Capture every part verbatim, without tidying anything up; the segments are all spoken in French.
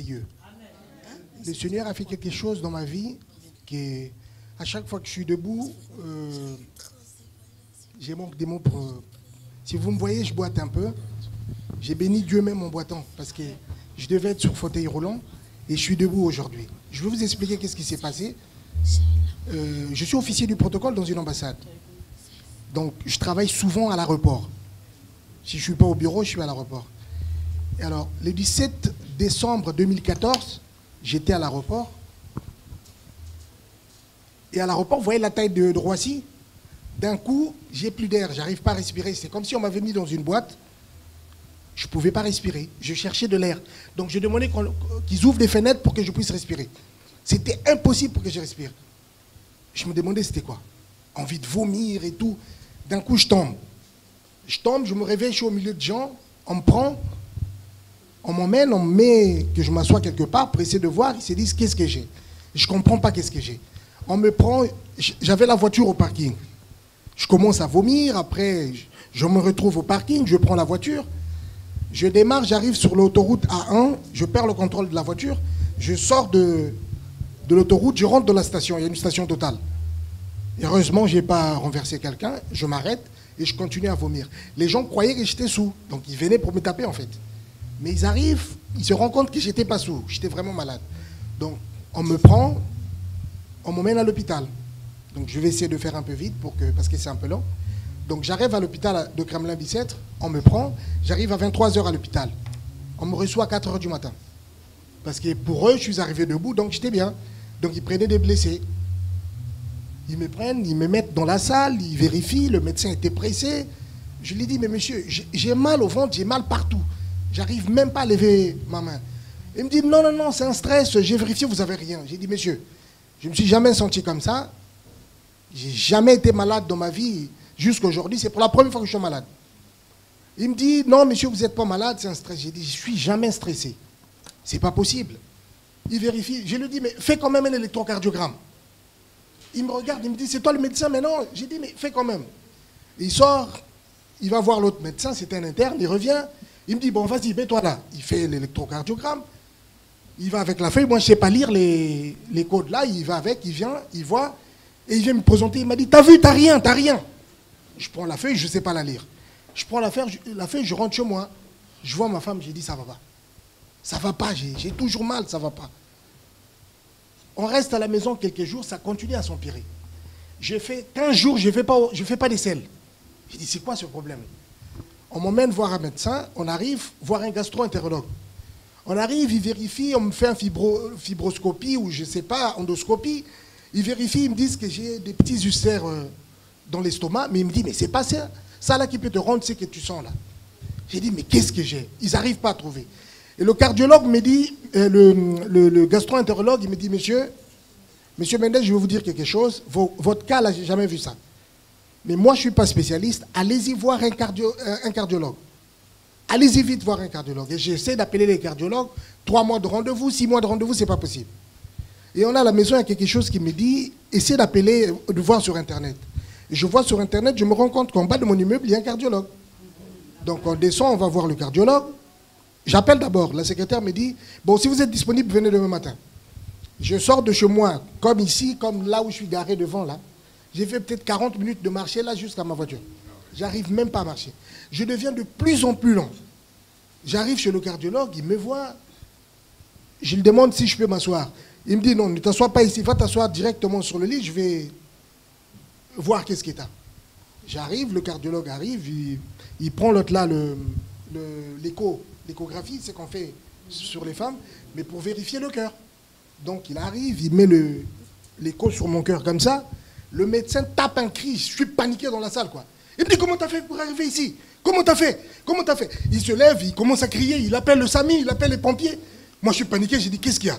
merveilleux. Le Seigneur a fait quelque chose dans ma vie qui est, à chaque fois que je suis debout, euh, j'ai manque des mots pour... Euh, si vous me voyez, je boite un peu. J'ai béni Dieu même en boitant parce que je devais être sur fauteuil roulant et je suis debout aujourd'hui. Je vais vous expliquer qu'est-ce qui s'est passé. Euh, je suis officier du protocole dans une ambassade. Donc, je travaille souvent à l'aéroport. Si je ne suis pas au bureau, je suis à l'aéroport. Et alors, le dix-sept décembre deux mille quatorze, j'étais à l'aéroport. Et à l'aéroport, vous voyez la taille de, de Roissy? D'un coup, j'ai plus d'air, j'arrive pas à respirer. C'est comme si on m'avait mis dans une boîte. Je ne pouvais pas respirer. Je cherchais de l'air. Donc, je demandais qu'on, qu'ils ouvrent des fenêtres pour que je puisse respirer. C'était impossible pour que je respire. Je me demandais c'était quoi? Envie de vomir et tout. D'un coup, je tombe. Je tombe, je me réveille, je suis au milieu de gens. On me prend, on m'emmène, on me met, que je m'assois quelque part pour essayer de voir. Ils se disent qu'est-ce que j'ai. Je ne comprends pas qu'est-ce que j'ai. On me prend, j'avais la voiture au parking. Je commence à vomir, après je me retrouve au parking, je prends la voiture. Je démarre, j'arrive sur l'autoroute A un, je perds le contrôle de la voiture. Je sors de, de l'autoroute, je rentre dans la station, il y a une station Total. Heureusement, je n'ai pas renversé quelqu'un, je m'arrête et je continue à vomir. Les gens croyaient que j'étais sous, donc ils venaient pour me taper en fait. Mais ils arrivent, ils se rendent compte que j'étais pas sous, j'étais vraiment malade. Donc on me prend, on m'emmène à l'hôpital. Donc je vais essayer de faire un peu vite pour que, parce que c'est un peu long. Donc j'arrive à l'hôpital de Kremlin-Bicêtre, on me prend, j'arrive à vingt-trois heures à l'hôpital. On me reçoit à quatre heures du matin. Parce que pour eux, je suis arrivé debout, donc j'étais bien. Donc ils prenaient des blessés. Ils me prennent, ils me mettent dans la salle, ils vérifient, le médecin était pressé. Je lui dis, mais monsieur, j'ai mal au ventre, j'ai mal partout. J'arrive même pas à lever ma main. Il me dit, non, non, non, c'est un stress, j'ai vérifié, vous n'avez rien. J'ai dit, monsieur, je ne me suis jamais senti comme ça. J'ai jamais été malade dans ma vie. Jusqu'à aujourd'hui, c'est pour la première fois que je suis malade. Il me dit, non, monsieur, vous n'êtes pas malade, c'est un stress. J'ai dit, je ne suis jamais stressé. C'est pas possible. Il vérifie. Je lui dis, mais fais quand même un électrocardiogramme. Il me regarde, il me dit, c'est toi le médecin? Mais non. J'ai dit, mais fais quand même. Il sort, il va voir l'autre médecin, c'est un interne, il revient. Il me dit, bon, vas-y, mets-toi là. Il fait l'électrocardiogramme. Il va avec la feuille. Moi, je ne sais pas lire les, les codes là. Il va avec, il vient, il voit. Et il vient me présenter. Il m'a dit, t'as vu, t'as rien, t'as rien. Je prends la feuille, je ne sais pas la lire. Je prends la feuille, je, la feuille, je rentre chez moi. Je vois ma femme, j'ai dit, ça va pas. Ça va pas, j'ai toujours mal, ça va pas. On reste à la maison quelques jours, ça continue à s'empirer. J'ai fait quinze jours, je ne fais pas, je fais pas d'aisselle. J'ai dit, c'est quoi ce problème? On m'emmène voir un médecin, on arrive voir un gastro-entérologue. On arrive, il vérifie, on me fait une fibro, fibroscopie ou je ne sais pas, endoscopie. Il vérifie, ils me disent que j'ai des petits ulcères euh, dans l'estomac, mais il me dit, mais c'est pas ça, ça là qui peut te rendre ce que tu sens là. J'ai dit, mais qu'est-ce que j'ai? Ils n'arrivent pas à trouver. Et le cardiologue me dit, euh, le, le, le gastro-entérologue, il me dit, monsieur, monsieur Mendes, je vais vous dire quelque chose, Vos, votre cas là, j'ai jamais vu ça. Mais moi, je ne suis pas spécialiste, allez-y voir un, cardio, euh, un cardiologue. Allez-y vite voir un cardiologue. Et j'essaie d'appeler les cardiologues, trois mois de rendez-vous, six mois de rendez-vous, c'est pas possible. Et on a à la maison, il y a quelque chose qui me dit, essayez d'appeler, de voir sur Internet. Et je vois sur Internet, je me rends compte qu'en bas de mon immeuble, il y a un cardiologue. Donc on descend, on va voir le cardiologue. J'appelle d'abord, la secrétaire me dit, bon, si vous êtes disponible, venez demain matin. Je sors de chez moi, comme ici, comme là où je suis garé devant, là. J'ai fait peut-être quarante minutes de marcher, là, jusqu'à ma voiture. J'arrive même pas à marcher. Je deviens de plus en plus lent. J'arrive chez le cardiologue, il me voit. Je lui demande si je peux m'asseoir. Il me dit, non, ne t'assois pas ici, va t'asseoir directement sur le lit, je vais voir qu'est-ce qu'il y a. J'arrive, le cardiologue arrive, il, il prend l'autre là, l'écho, l'échographie, c'est qu'on fait sur les femmes, mais pour vérifier le cœur. Donc il arrive, il met l'écho sur mon cœur comme ça, le médecin tape un cri, je suis paniqué dans la salle, quoi. Il me dit, comment t'as fait pour arriver ici? Comment t'as fait? Comment t'as fait? Il se lève, il commence à crier, il appelle le SAMU, il appelle les pompiers. Moi, je suis paniqué, j'ai dit, qu'est-ce qu'il y a?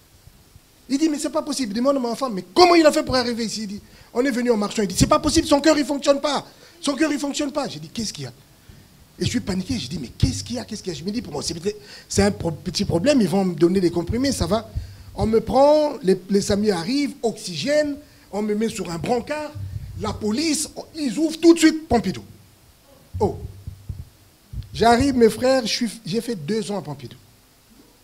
Il dit, mais c'est pas possible. Il demande à ma femme, mais comment il a fait pour arriver ici? Il dit, on est venu en marchant. Il dit, c'est pas possible, son cœur, il fonctionne pas. Son cœur, il fonctionne pas. J'ai dit, qu'est-ce qu'il y a? Et je suis paniqué, j'ai dit, mais qu'est-ce qu'il y a? Qu'est-ce qu'il y a? Je me dis, pour moi, c'est un petit problème, ils vont me donner des comprimés, ça va. On me prend, les, les SAMU arrivent, oxygène, on me met sur un brancard. La police, ils ouvrent tout de suite Pompidou. Oh. J'arrive, mes frères, j'ai fait deux ans à Pompidou.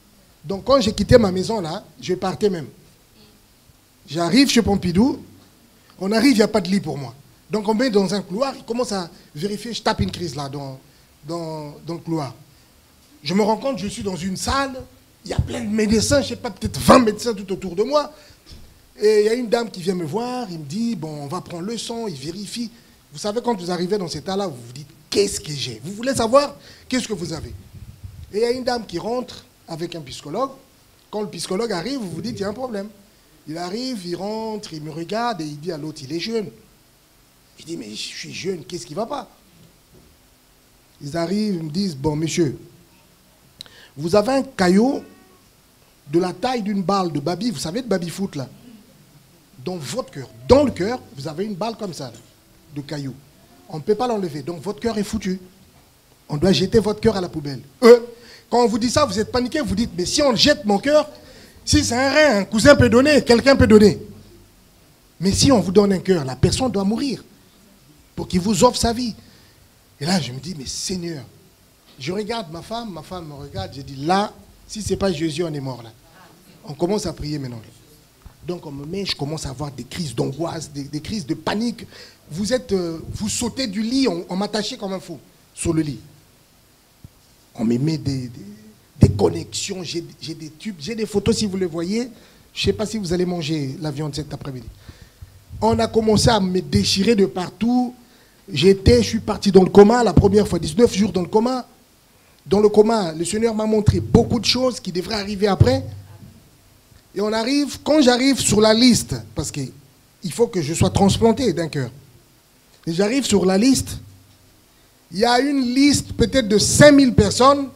Donc quand j'ai quitté ma maison là, je partais même. J'arrive chez Pompidou, on arrive, il n'y a pas de lit pour moi. Donc on me met dans un couloir, il commence à vérifier, je tape une crise là, dans, dans, dans le couloir. Je me rends compte, je suis dans une salle, il y a plein de médecins, je ne sais pas, peut-être vingt médecins tout autour de moi. Et il y a une dame qui vient me voir, il me dit, bon, on va prendre le sang, il vérifie. Vous savez, quand vous arrivez dans cet état-là, vous vous dites, qu'est-ce que j'ai? Vous voulez savoir qu'est-ce que vous avez? Et il y a une dame qui rentre avec un psychologue. Quand le psychologue arrive, vous vous dites, il y a un problème. Il arrive, il rentre, il me regarde et il dit à l'autre, il est jeune. Il dit, mais je suis jeune, qu'est-ce qui ne va pas? Ils arrivent, ils me disent, bon, monsieur, vous avez un caillot de la taille d'une balle de baby, vous savez, de baby-foot, là, dans votre cœur. Dans le cœur, vous avez une balle comme ça, là, de caillou. On ne peut pas l'enlever, donc votre cœur est foutu. On doit jeter votre cœur à la poubelle. Eux, quand on vous dit ça, vous êtes paniqué, vous dites, mais si on jette mon cœur, si c'est un rein, un cousin peut donner, quelqu'un peut donner. Mais si on vous donne un cœur, la personne doit mourir pour qu'il vous offre sa vie. Et là, je me dis, mais Seigneur, je regarde ma femme, ma femme me regarde, je dis, là, si ce n'est pas Jésus, on est mort là. On commence à prier maintenant. Donc on me met, je commence à avoir des crises d'angoisse, des, des crises de panique. Vous êtes, euh, vous sautez du lit, on, on m'attachait comme un fou sur le lit. On me met des, des, des connexions, j'ai des tubes, j'ai des photos si vous les voyez. Je ne sais pas si vous allez manger la viande cet après-midi. On a commencé à me déchirer de partout. J'étais, je suis parti dans le coma la première fois, dix-neuf jours dans le coma. Dans le coma, le Seigneur m'a montré beaucoup de choses qui devraient arriver après. Et on arrive, quand j'arrive sur la liste, parce qu'il faut que je sois transplanté d'un cœur. Et j'arrive sur la liste, il y a une liste peut-être de cinq mille personnes.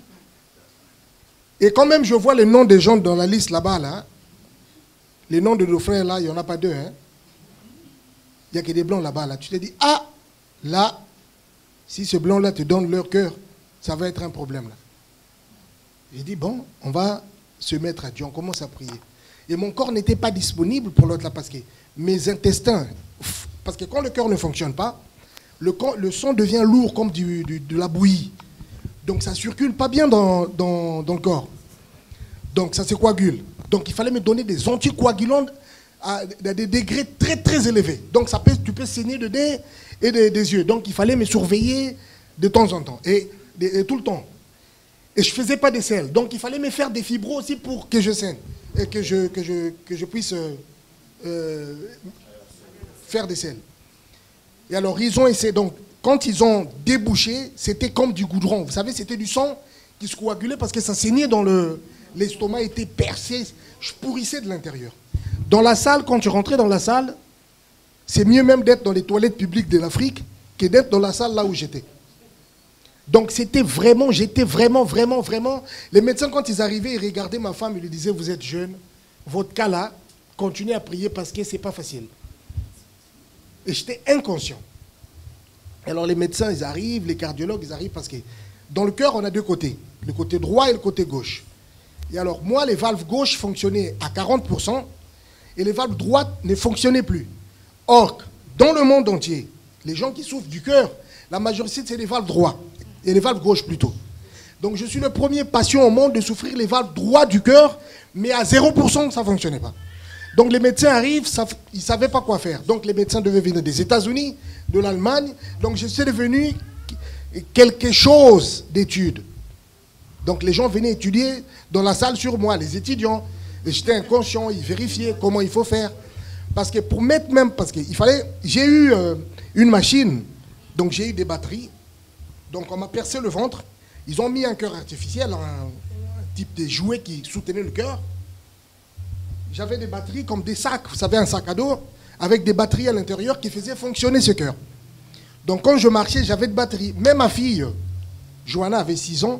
Et quand même, je vois les noms des gens dans la liste là-bas, là. Les noms de nos frères là, il n'y en a pas deux. Hein. Il n'y a que des blancs là-bas. Là. Tu te dis, ah, là, si ce blanc-là te donne leur cœur, ça va être un problème. Là. J'ai dit, bon, on va se mettre à Dieu, on commence à prier. Et mon corps n'était pas disponible pour l'autre là, parce que mes intestins, parce que quand le cœur ne fonctionne pas, le, corps, le sang devient lourd comme du, du, de la bouillie. Donc ça ne circule pas bien dans, dans, dans le corps. Donc ça se coagule. Donc il fallait me donner des anticoagulants à des degrés très très élevés. Donc ça peut, tu peux saigner de nez et des, des yeux. Donc il fallait me surveiller de temps en temps. Et, et, et tout le temps. Et je ne faisais pas des selles. Donc il fallait me faire des fibros aussi pour que je saigne. Et que je, que je, que je puisse euh, euh, faire des selles. Et alors ils ont essayé. Donc quand ils ont débouché, c'était comme du goudron. Vous savez, c'était du sang qui se coagulait parce que ça saignait dans le... L'estomac était percé. Je pourrissais de l'intérieur. Dans la salle, quand tu rentrais dans la salle, c'est mieux même d'être dans les toilettes publiques de l'Afrique que d'être dans la salle là où j'étais. Donc c'était vraiment, j'étais vraiment, vraiment, vraiment... Les médecins, quand ils arrivaient, ils regardaient ma femme, ils lui disaient, vous êtes jeune, votre cas là, continuez à prier parce que c'est pas facile. Et j'étais inconscient. Alors les médecins, ils arrivent, les cardiologues, ils arrivent parce que dans le cœur, on a deux côtés, le côté droit et le côté gauche. Et alors moi, les valves gauches fonctionnaient à quarante pour cent et les valves droites ne fonctionnaient plus. Or, dans le monde entier, les gens qui souffrent du cœur, la majorité, c'est les valves droits. Et les valves gauches plutôt. Donc je suis le premier patient au monde de souffrir les valves droites du cœur, mais à zéro pour cent ça ne fonctionnait pas. Donc les médecins arrivent, ça, ils ne savaient pas quoi faire. Donc les médecins devaient venir des États-Unis, de l'Allemagne. Donc je suis devenu quelque chose d'études. Donc les gens venaient étudier dans la salle sur moi, les étudiants. Et j'étais inconscient, ils vérifiaient comment il faut faire. Parce que pour mettre même, parce qu'il fallait, j'ai eu euh, une machine, donc j'ai eu des batteries. Donc on m'a percé le ventre, ils ont mis un cœur artificiel, un, un type de jouet qui soutenait le cœur. J'avais des batteries comme des sacs, vous savez, un sac à dos, avec des batteries à l'intérieur qui faisaient fonctionner ce cœur. Donc quand je marchais, j'avais de batteries. Même ma fille, Johanna, avait six ans.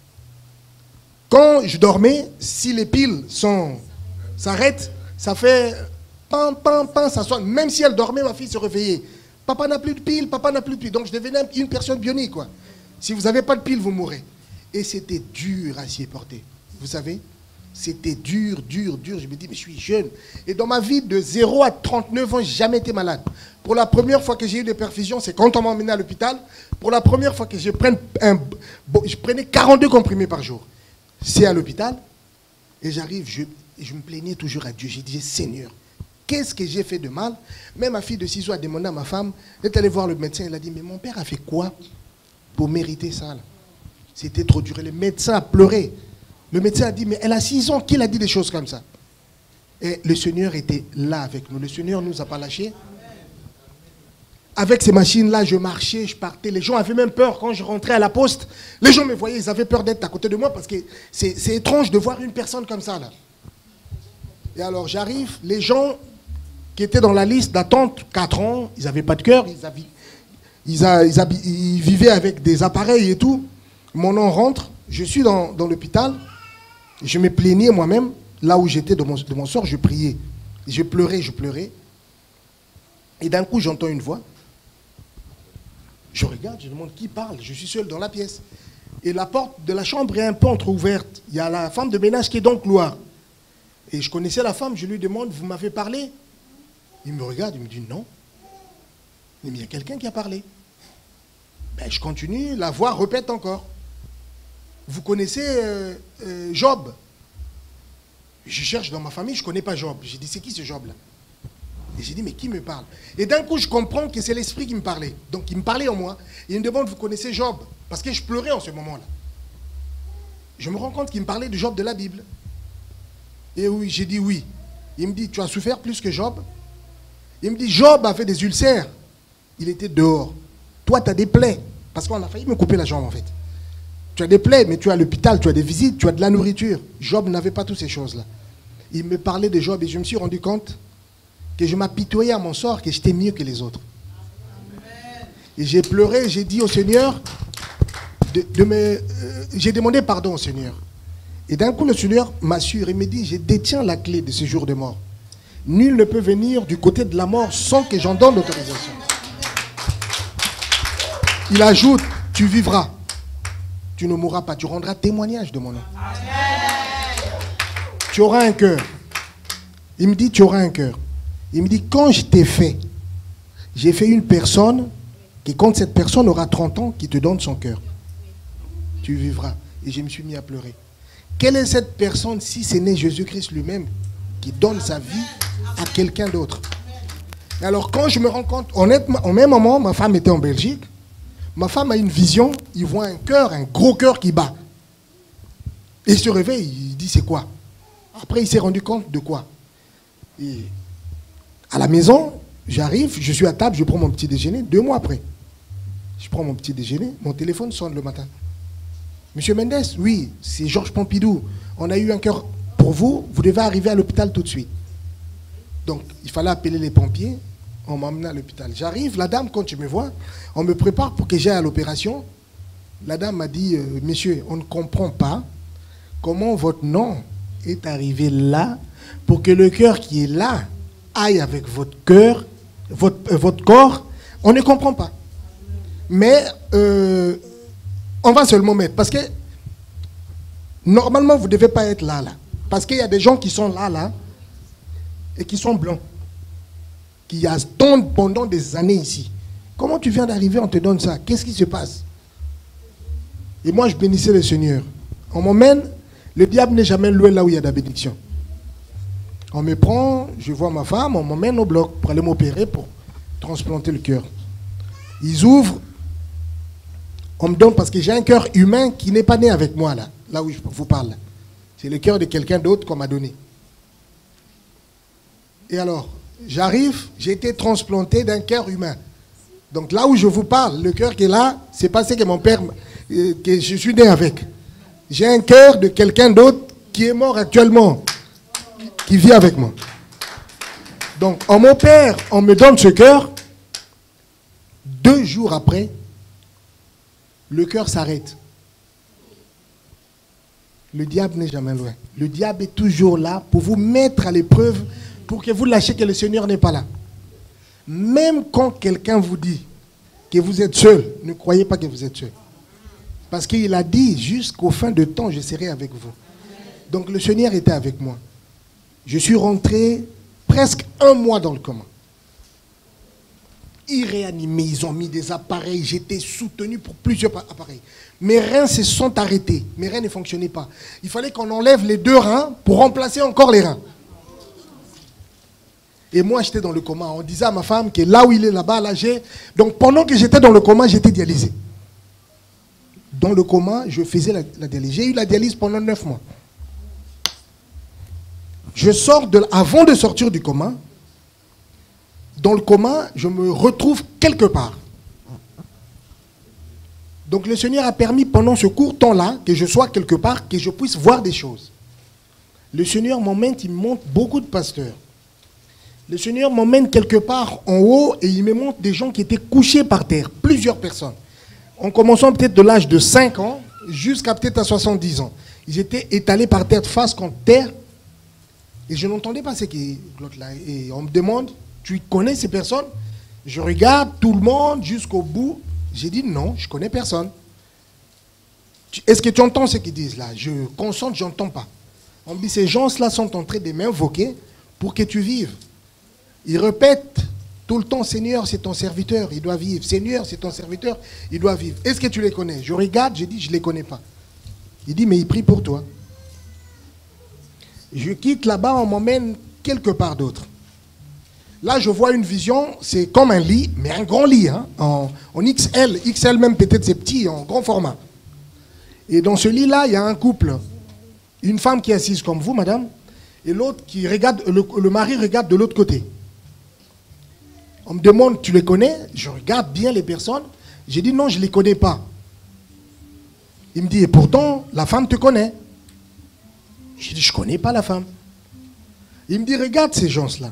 Quand je dormais, si les piles s'arrêtent, ça fait pam, pam, pam, ça sonne. Même si elle dormait, ma fille se réveillait. Papa n'a plus de piles, papa n'a plus de piles. Donc je devenais une personne bionique, quoi. Si vous n'avez pas de piles, vous mourrez. Et c'était dur à s'y porter. Vous savez, c'était dur, dur, dur. Je me dis, mais je suis jeune. Et dans ma vie, de zéro à trente-neuf ans, je n'ai jamais été malade. Pour la première fois que j'ai eu des perfusions, c'est quand on m'a emmené à l'hôpital. Pour la première fois que je, prenne un, je prenais quarante-deux comprimés par jour. C'est à l'hôpital. Et j'arrive, je, je me plaignais toujours à Dieu. J'ai dit, Seigneur, qu'est-ce que j'ai fait de mal? Même ma fille de six ans a demandé à ma femme d'être allée voir le médecin. Elle a dit, mais mon père a fait quoi pour mériter ça? C'était trop dur. Le médecin a pleuré. Le médecin a dit, mais elle a six ans, qui a dit des choses comme ça? Et le Seigneur était là avec nous. Le Seigneur ne nous a pas lâchés. Avec ces machines-là, je marchais, je partais. Les gens avaient même peur quand je rentrais à la poste. Les gens me voyaient, ils avaient peur d'être à côté de moi parce que c'est étrange de voir une personne comme ça, là. Et alors, j'arrive, les gens qui étaient dans la liste d'attente, quatre ans, ils n'avaient pas de cœur, ils, avaient, ils, a, ils, avaient, ils vivaient avec des appareils et tout. Mon nom rentre, je suis dans, dans l'hôpital, je me plaignais moi-même, là où j'étais de mon, de mon sort, je priais. Je pleurais, je pleurais. Et d'un coup, j'entends une voix. Je regarde, je demande qui parle. Je suis seul dans la pièce. Et la porte de la chambre est un peu entrouverte. Il y a la femme de ménage qui est dans le couloir. Et je connaissais la femme, je lui demande, vous m'avez parlé? Il me regarde, il me dit non. Il me dit, il y a quelqu'un qui a parlé. Ben, je continue, la voix répète encore. Vous connaissez euh, euh, Job? Je cherche dans ma famille, je ne connais pas Job. J'ai dit, c'est qui ce Job-là? Et j'ai dit, mais qui me parle? Et d'un coup, je comprends que c'est l'esprit qui me parlait. Donc, il me parlait en moi. Et il me demande, vous connaissez Job? Parce que je pleurais en ce moment-là. Je me rends compte qu'il me parlait de Job de la Bible. Et oui, j'ai dit oui. Il me dit, tu as souffert plus que Job? Il me dit, Job a fait des ulcères. Il était dehors. Toi, tu as des plaies. Parce qu'on a failli me couper la jambe, en fait. Tu as des plaies, mais tu as l'hôpital, tu as des visites, tu as de la nourriture. Job n'avait pas toutes ces choses-là. Il me parlait de Job et je me suis rendu compte que je m'apitoyais à mon sort, que j'étais mieux que les autres. Amen. Et j'ai pleuré, j'ai dit au Seigneur, de, de me, euh, j'ai demandé pardon au Seigneur. Et d'un coup, le Seigneur m'assure et me dit, je détiens la clé de ce jour de mort. Nul ne peut venir du côté de la mort sans que j'en donne l'autorisation. Il ajoute, tu vivras. Tu ne mourras pas, tu rendras témoignage de mon nom. Amen. Tu auras un cœur. Il me dit, tu auras un cœur. Il me dit, quand je t'ai fait, j'ai fait une personne qui, quand cette personne aura trente ans, qui te donne son cœur. Tu vivras. Et je me suis mis à pleurer. Quelle est cette personne si ce n'est Jésus-Christ lui-même qui donne sa vie à quelqu'un d'autre? Alors quand je me rends compte, honnêtement, au même moment, ma femme était en Belgique. Ma femme a une vision, il voit un cœur, un gros cœur qui bat. Et il se réveille, il dit, c'est quoi? Après, il s'est rendu compte de quoi? Et à la maison, j'arrive, je suis à table, je prends mon petit déjeuner. Deux mois après, je prends mon petit déjeuner, mon téléphone sonne le matin. Monsieur Mendes, oui, c'est Georges Pompidou. On a eu un cœur pour vous, vous devez arriver à l'hôpital tout de suite. Donc, il fallait appeler les pompiers. On m'a emmené à l'hôpital. J'arrive, la dame, quand tu me vois, on me prépare pour que j'aille à l'opération. La dame m'a dit, euh, monsieur, on ne comprend pas comment votre nom est arrivé là pour que le cœur qui est là aille avec votre cœur, votre, euh, votre corps. On ne comprend pas. Mais euh, on va seulement mettre. Parce que normalement, vous ne devez pas être là, là. Parce qu'il y a des gens qui sont là, là, et qui sont blancs. Qui attendent pendant des années ici. Comment tu viens d'arriver, on te donne ça? Qu'est-ce qui se passe? Et moi, je bénissais le Seigneur. On m'emmène, le diable n'est jamais loin là où il y a de la bénédiction. On me prend, je vois ma femme, on m'emmène au bloc pour aller m'opérer, pour transplanter le cœur. Ils ouvrent, on me donne, parce que j'ai un cœur humain qui n'est pas né avec moi, là, là où je vous parle. C'est le cœur de quelqu'un d'autre qu'on m'a donné. Et alors, j'arrive, j'ai été transplanté d'un cœur humain. Donc là où je vous parle, le cœur qui est là, c'est pas ce que mon père, euh, que je suis né avec. J'ai un cœur de quelqu'un d'autre qui est mort actuellement, qui vit avec moi. Donc on m'opère, on me donne ce cœur. Deux jours après, le cœur s'arrête. Le diable n'est jamais loin. Le diable est toujours là pour vous mettre à l'épreuve, pour que vous lâchiez que le Seigneur n'est pas là. Même quand quelqu'un vous dit que vous êtes seul, ne croyez pas que vous êtes seul. Parce qu'il a dit, jusqu'au fin de temps, je serai avec vous. Donc le Seigneur était avec moi. Je suis rentré presque un mois dans le coma. Ils réanimaient, ils ont mis des appareils, j'étais soutenu pour plusieurs appareils. Mes reins se sont arrêtés, mes reins ne fonctionnaient pas. Il fallait qu'on enlève les deux reins pour remplacer encore les reins. Et moi, j'étais dans le coma. On disait à ma femme que là où il est là-bas, là, j'ai... Donc pendant que j'étais dans le coma, j'étais dialysé. Dans le coma, je faisais la, la dialyse. J'ai eu la dialyse pendant neuf mois. Je sors de... Avant de sortir du coma, dans le coma, je me retrouve quelque part. Donc le Seigneur a permis pendant ce court temps-là que je sois quelque part, que je puisse voir des choses. Le Seigneur m'emmène, il me montre beaucoup de pasteurs. Le Seigneur m'emmène quelque part en haut et il me montre des gens qui étaient couchés par terre, plusieurs personnes. En commençant peut-être de l'âge de cinq ans jusqu'à peut-être à soixante-dix ans. Ils étaient étalés par terre, face contre terre. Et je n'entendais pas ce que l'autre là. Et on me demande, tu connais ces personnes? Je regarde tout le monde jusqu'au bout. J'ai dit non, je ne connais personne. Est-ce que tu entends ce qu'ils disent là? Je concentre, je n'entends pas. On me dit, ces gens-là sont en train de m'invoquer pour que tu vives. Ils répètent tout le temps, Seigneur, c'est ton serviteur, il doit vivre. Seigneur, c'est ton serviteur, il doit vivre. Est-ce que tu les connais? Je regarde, je dis, je ne les connais pas. Il dit, mais il prie pour toi. Je quitte là-bas, on m'emmène quelque part d'autre. Là, je vois une vision, c'est comme un lit, mais un grand lit, hein, en, en X L. X L même, peut-être c'est petit, en grand format. Et dans ce lit-là, il y a un couple. Une femme qui est assise comme vous, madame, et l'autre qui regarde, le, le mari regarde de l'autre côté. On me demande, tu les connais? Je regarde bien les personnes. J'ai dit, non, je ne les connais pas. Il me dit, et pourtant, la femme te connaît. J'ai dit, je ne connais pas la femme. Il me dit, regarde ces gens-là.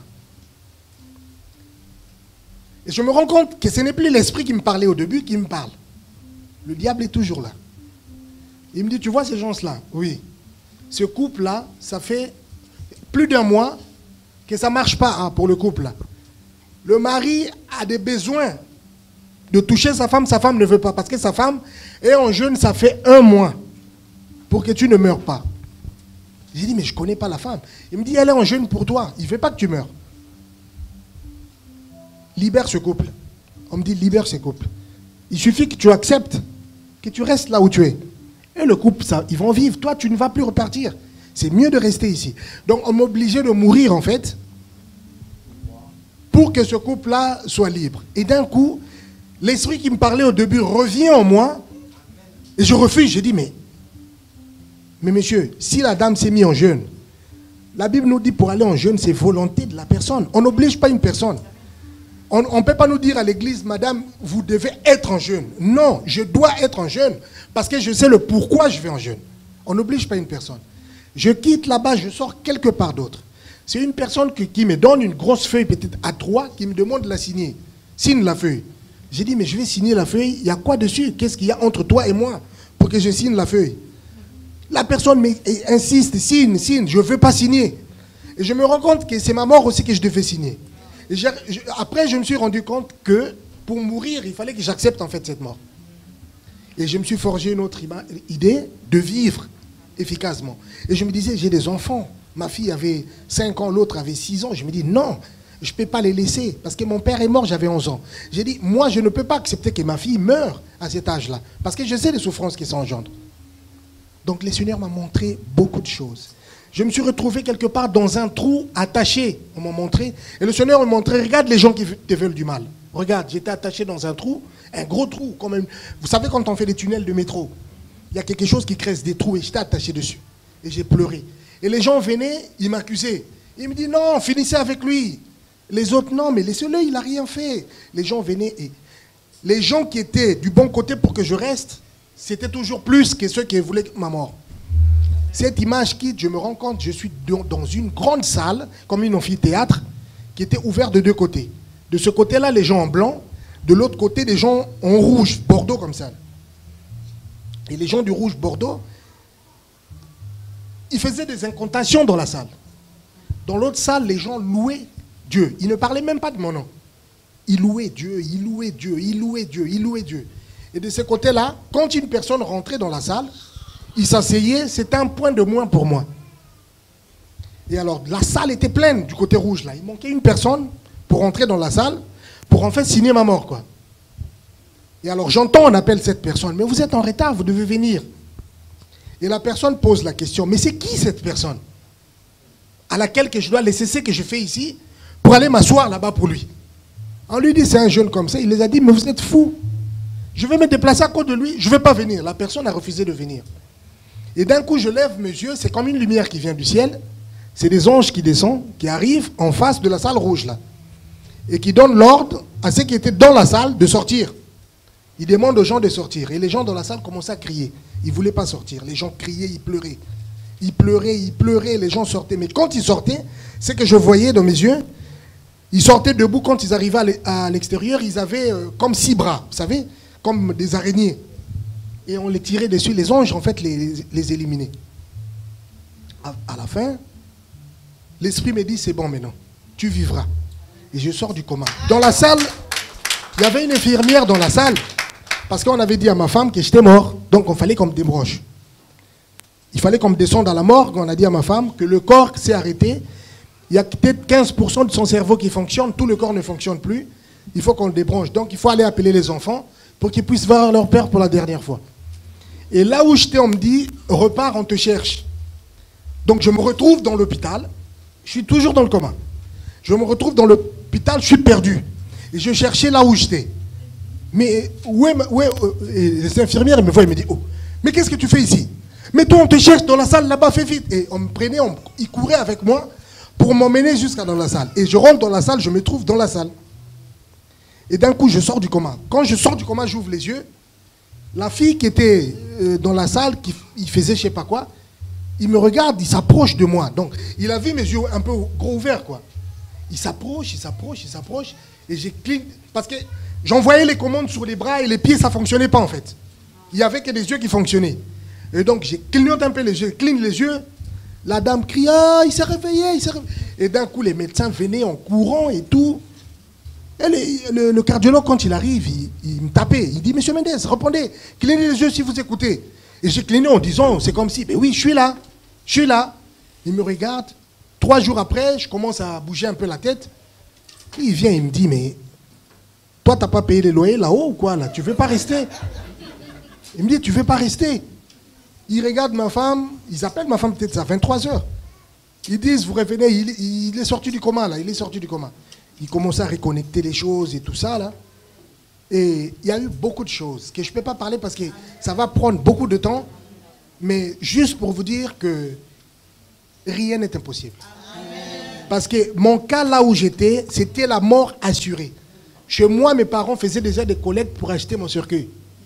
Et je me rends compte que ce n'est plus l'esprit qui me parlait au début qui me parle. Le diable est toujours là. Il me dit, tu vois ces gens-là? Oui. Ce couple-là, ça fait plus d'un mois que ça ne marche pas hein, pour le couple-là. Le mari a des besoins de toucher sa femme, sa femme ne veut pas. Parce que sa femme est en jeûne, ça fait un mois pour que tu ne meurs pas. J'ai dit, mais je ne connais pas la femme. Il me dit, elle est en jeûne pour toi. Il ne veut pas que tu meurs. Libère ce couple. On me dit, libère ce couple. Il suffit que tu acceptes, que tu restes là où tu es. Et le couple, ça, ils vont vivre. Toi, tu ne vas plus repartir. C'est mieux de rester ici. Donc, on m'obligeait de mourir, en fait, pour que ce couple-là soit libre. Et d'un coup, l'esprit qui me parlait au début revient en moi. Et je refuse. Je dis, mais, mais monsieur, si la dame s'est mise en jeûne, la Bible nous dit pour aller en jeûne, c'est volonté de la personne. On n'oblige pas une personne. On ne peut pas nous dire à l'église, madame, vous devez être en jeûne. Non, je dois être en jeûne parce que je sais le pourquoi je vais en jeûne. On n'oblige pas une personne. Je quitte là-bas, je sors quelque part d'autre. C'est une personne qui, qui me donne une grosse feuille, peut-être à trois, qui me demande de la signer. Signe la feuille. J'ai dit, mais je vais signer la feuille. Il y a quoi dessus? Qu'est-ce qu'il y a entre toi et moi pour que je signe la feuille? La personne insiste, signe, signe. Je ne veux pas signer. Et je me rends compte que c'est ma mort aussi que je devais signer. Et je, je, après, je me suis rendu compte que pour mourir, il fallait que j'accepte en fait cette mort. Et je me suis forgé une autre idée de vivre efficacement. Et je me disais, j'ai des enfants. Ma fille avait cinq ans, l'autre avait six ans. Je me dis, non, je ne peux pas les laisser. Parce que mon père est mort, j'avais onze ans. J'ai dit, moi, je ne peux pas accepter que ma fille meure à cet âge-là. Parce que je sais les souffrances qui s'engendrent. Donc, le Seigneur m'a montré beaucoup de choses. Je me suis retrouvé quelque part dans un trou attaché, on m'a montré. Et le Seigneur m'a montré, regarde les gens qui te veulent du mal. Regarde, j'étais attaché dans un trou, un gros trou. Quand même. Vous savez quand on fait des tunnels de métro, il y a quelque chose qui creuse des trous et j'étais attaché dessus. Et j'ai pleuré. Et les gens venaient, ils m'accusaient. Ils me disaient, non, finissez avec lui. Les autres, non, mais laissez-le, il n'a rien fait. Les gens venaient et les gens qui étaient du bon côté pour que je reste, c'était toujours plus que ceux qui voulaient ma mort. Cette image quitte, je me rends compte, je suis dans une grande salle, comme une amphithéâtre, qui était ouverte de deux côtés. De ce côté-là, les gens en blanc, de l'autre côté, les gens en rouge, bordeaux comme ça. Et les gens du rouge bordeaux, ils faisaient des incantations dans la salle. Dans l'autre salle, les gens louaient Dieu. Ils ne parlaient même pas de mon nom. Ils louaient Dieu, ils louaient Dieu, ils louaient Dieu, ils louaient Dieu. Et de ce côté-là, quand une personne rentrait dans la salle, il s'asseyait, c'était un point de moins pour moi. Et alors, la salle était pleine du côté rouge, là. Il manquait une personne pour rentrer dans la salle. pour en fait signer ma mort, quoi. Et alors j'entends, on appelle cette personne, mais vous êtes en retard, vous devez venir. Et la personne pose la question, mais c'est qui cette personne à laquelle que je dois laisser ce que je fais ici pour aller m'asseoir là-bas pour lui? On lui dit, c'est un jeune comme ça, il les a dit, mais vous êtes fous. Je vais me déplacer à cause de lui, je ne vais pas venir. La personne a refusé de venir. Et d'un coup, je lève mes yeux, c'est comme une lumière qui vient du ciel. C'est des anges qui descendent, qui arrivent en face de la salle rouge là. Et qui donnent l'ordre à ceux qui étaient dans la salle de sortir. Ils demandent aux gens de sortir. Et les gens dans la salle commençaient à crier. Ils ne voulaient pas sortir. Les gens criaient, ils pleuraient. Ils pleuraient, ils pleuraient, les gens sortaient. Mais quand ils sortaient, c'est que je voyais dans mes yeux, ils sortaient debout. Quand ils arrivaient à l'extérieur, ils avaient euh, comme six bras, vous savez, comme des araignées. Et on les tirait dessus. Les anges, en fait, les, les éliminaient. À, à la fin, l'esprit me dit, c'est bon maintenant, tu vivras. Et je sors du coma. Dans la salle, il y avait une infirmière dans la salle. Parce qu'on avait dit à ma femme que j'étais mort. Donc, il fallait qu'on me débranche. Il fallait qu'on me descende à la morgue. On a dit à ma femme que le corps s'est arrêté. Il y a peut-être quinze pour cent de son cerveau qui fonctionne. Tout le corps ne fonctionne plus. Il faut qu'on le débranche. Donc, il faut aller appeler les enfants pour qu'ils puissent voir leur père pour la dernière fois. Et là où j'étais, on me dit, repars, on te cherche. Donc, je me retrouve dans l'hôpital. Je suis toujours dans le coma. Je me retrouve dans l'hôpital, je suis perdu. Et je cherchais là où j'étais. Mais où est, où est les infirmières me voient et me disent, oh, mais qu'est-ce que tu fais ici? Mais toi, on te cherche dans la salle là-bas, fais vite. Et on me prenait, on, ils couraient avec moi pour m'emmener jusqu'à dans la salle. Et je rentre dans la salle, je me trouve dans la salle. Et d'un coup, je sors du coma. Quand je sors du coma, j'ouvre les yeux. La fille qui était euh, dans la salle, qui il faisait je sais pas quoi, il me regarde, il s'approche de moi. Donc, il a vu mes yeux un peu gros ouverts, quoi. Il s'approche, il s'approche, il s'approche. Et j'ai cligne. Parce que j'envoyais les commandes sur les bras et les pieds, ça ne fonctionnait pas, en fait. Il n'y avait que des yeux qui fonctionnaient. Et donc, j'ai clignoté un peu les yeux, cligne les yeux. La dame crie, ah, il s'est réveillé, il s'est réveillé. Et d'un coup, les médecins venaient en courant et tout. Et le, le, le cardiologue, quand il arrive, il, il me tapait. Il dit, monsieur Mendes, répondez, clignez les yeux si vous écoutez. Et j'ai cligné en disant, c'est comme si, mais oui, je suis là, je suis là. Il me regarde. Trois jours après, je commence à bouger un peu la tête. Il vient, il me dit, mais toi, tu n'as pas payé les loyers là-haut ou quoi là? Tu ne veux pas rester? Il me dit, tu ne veux pas rester? Il regarde ma femme, ils appellent ma femme peut-être à vingt-trois heures. Ils disent, vous revenez, il, il est sorti du coma là, il est sorti du coma. Il commence à reconnecter les choses et tout ça là. Et il y a eu beaucoup de choses que je ne peux pas parler parce que ça va prendre beaucoup de temps. Mais juste pour vous dire que rien n'est impossible. Parce que mon cas là où j'étais, c'était la mort assurée. Chez moi, mes parents faisaient déjà des collectes pour acheter mon cercueil.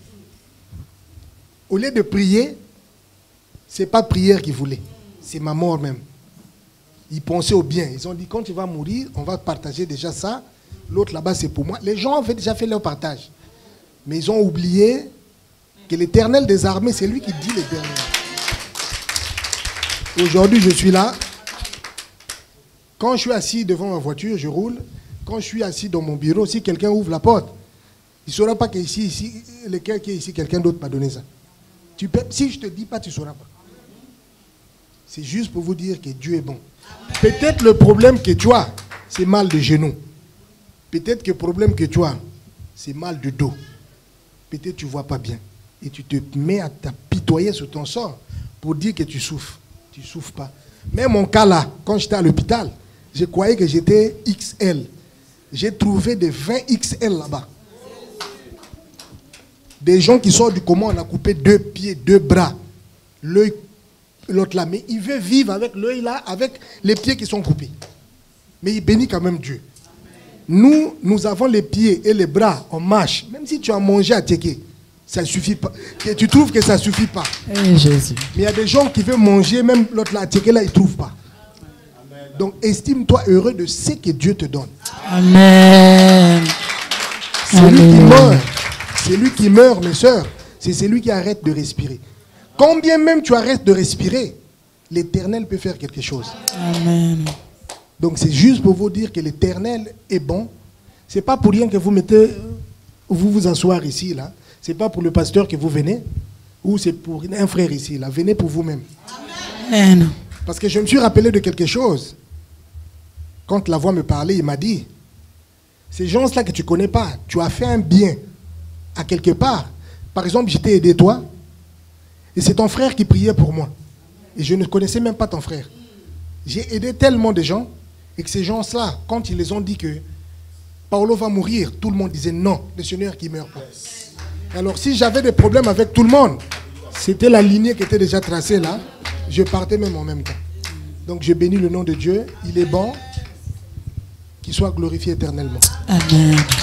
Au lieu de prier, ce n'est pas prière qu'ils voulaient. C'est ma mort même. Ils pensaient au bien. Ils ont dit, quand tu vas mourir, on va partager déjà ça. L'autre là-bas, c'est pour moi. Les gens avaient déjà fait leur partage. Mais ils ont oublié que l'Éternel des armées, c'est lui qui dit les derniers. Aujourd'hui, je suis là. Quand je suis assis devant ma voiture, je roule. Quand je suis assis dans mon bureau, si quelqu'un ouvre la porte, il ne saura pas qu'ici, ici, lequel qui est ici, quelqu'un d'autre m'a donné ça. Tu peux, si je ne te dis pas, tu ne sauras pas. C'est juste pour vous dire que Dieu est bon. Peut-être le problème que tu as, c'est mal de genou. Peut-être que le problème que tu as, c'est mal de dos. Peut-être que tu ne vois pas bien. Et tu te mets à t'apitoyer sur ton sort pour dire que tu souffres. Tu ne souffres pas. Mais mon cas là, quand j'étais à l'hôpital, je croyais que j'étais X L. J'ai trouvé des vingt X L là-bas. Des gens qui sortent du coma, on a coupé deux pieds, deux bras. L'œil, l'autre là. Mais il veut vivre avec l'œil là, avec les pieds qui sont coupés. Mais il bénit quand même Dieu. Nous, nous avons les pieds et les bras, on marche. Même si tu as mangé à Tchéké, ça ne suffit pas. Et tu trouves que ça ne suffit pas. Hey, Jésus. Mais il y a des gens qui veulent manger, même l'autre là, à Tchéké là, ils ne trouvent pas. Donc estime-toi heureux de ce que Dieu te donne. Amen. Celui qui meurt, celui qui meurt, mes soeurs, c'est celui qui arrête de respirer. Combien même tu arrêtes de respirer, l'Éternel peut faire quelque chose. Amen. Donc c'est juste pour vous dire que l'Éternel est bon. Ce n'est pas pour rien que vous mettez, vous vous asseoir ici, là. Ce n'est pas pour le pasteur que vous venez, ou c'est pour un frère ici, là. Venez pour vous-même. Amen. Parce que je me suis rappelé de quelque chose. Quand la voix me parlait, il m'a dit, Ces gens-là que tu ne connais pas, tu as fait un bien à quelque part. Par exemple, je t'ai aidé toi, et c'est ton frère qui priait pour moi. Et je ne connaissais même pas ton frère. J'ai aidé tellement de gens, et que ces gens-là, quand ils les ont dit que Paolo va mourir, tout le monde disait non, le Seigneur qui ne meurt pas. Alors si j'avais des problèmes avec tout le monde, c'était la lignée qui était déjà tracée là, je partais même en même temps. Donc je bénis le nom de Dieu, il est bon, qu'il soit glorifié éternellement. Amen.